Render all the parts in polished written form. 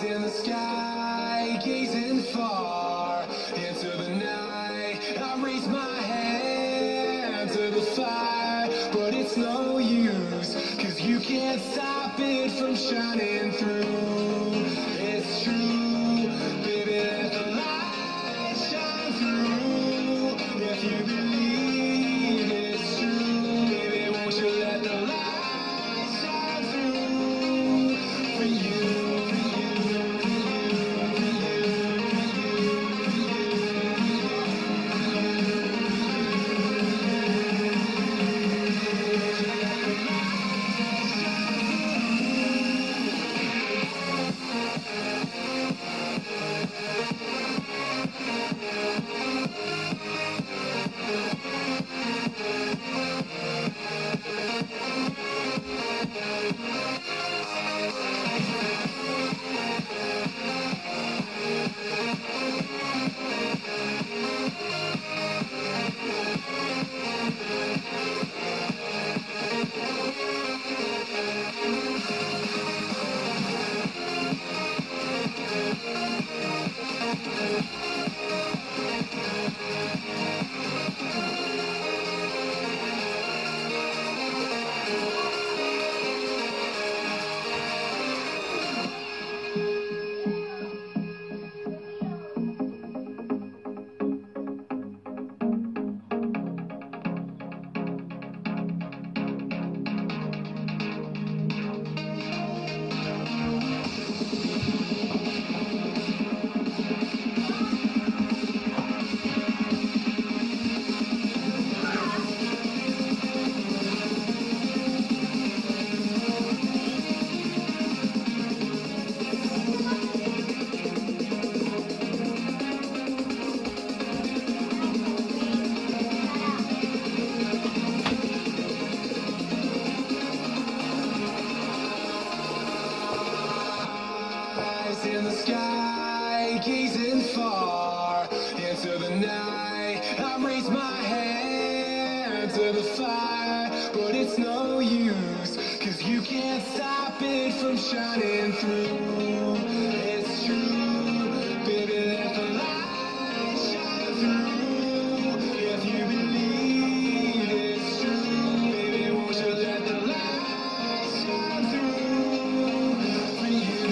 in the sky, gazing far into the night. I raise my hand to the fire, but it's no use, 'cause you can't stop it from shining through. It's true, baby, let the light shine through. If you believe it's true, baby, won't you let the light shine through for you? In the sky, gazing far into the night. I raise my hand to the fire, but it's no use, 'cause you can't stop it from shining through. It's true, baby, let the light shine through. If you believe it's true, baby, won't you let the light shine through for you?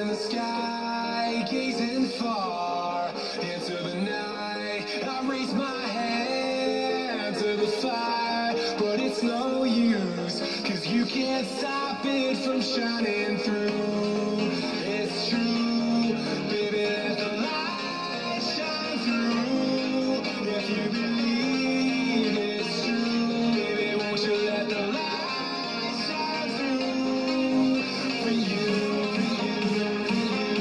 in the sky, gazing far into the night. I raise my hand to the fire, but it's no use, 'cause you can't stop it from shining through. It's true, baby, let the light shine through. If you believe it's true, baby, won't you let the light shine through for you, for you, for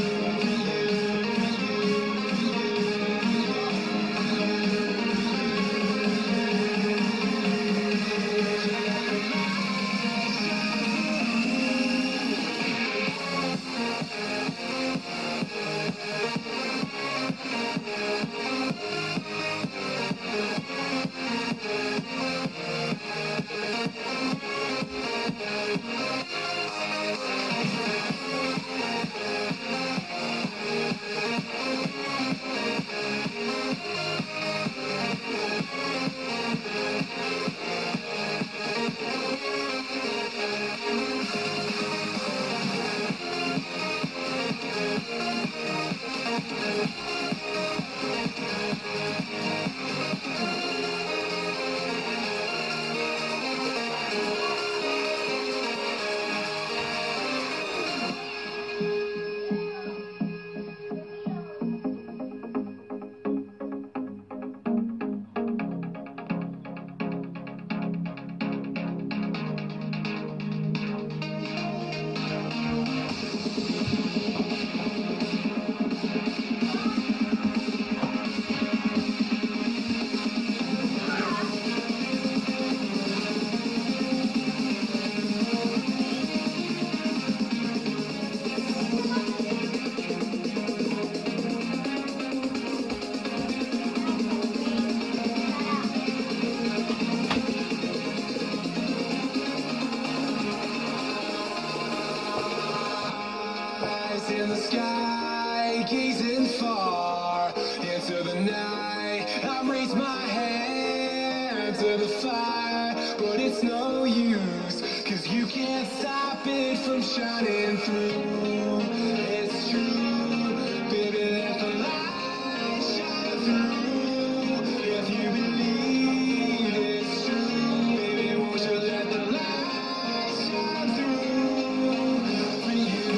eyes in the sky, gazing far into the night. I raise my hand to the fire, but it's no use, 'cause you can't stop it from shining through. It's true, baby, let the light shine through. If you believe it's true, baby, won't you let the light shine through for you.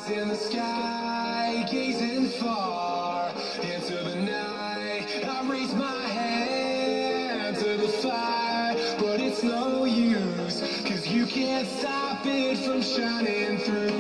eyes in the sky, gazing far into the night. I raise my hand to the fire, but it's no use, 'cause you can't stop it from shining through.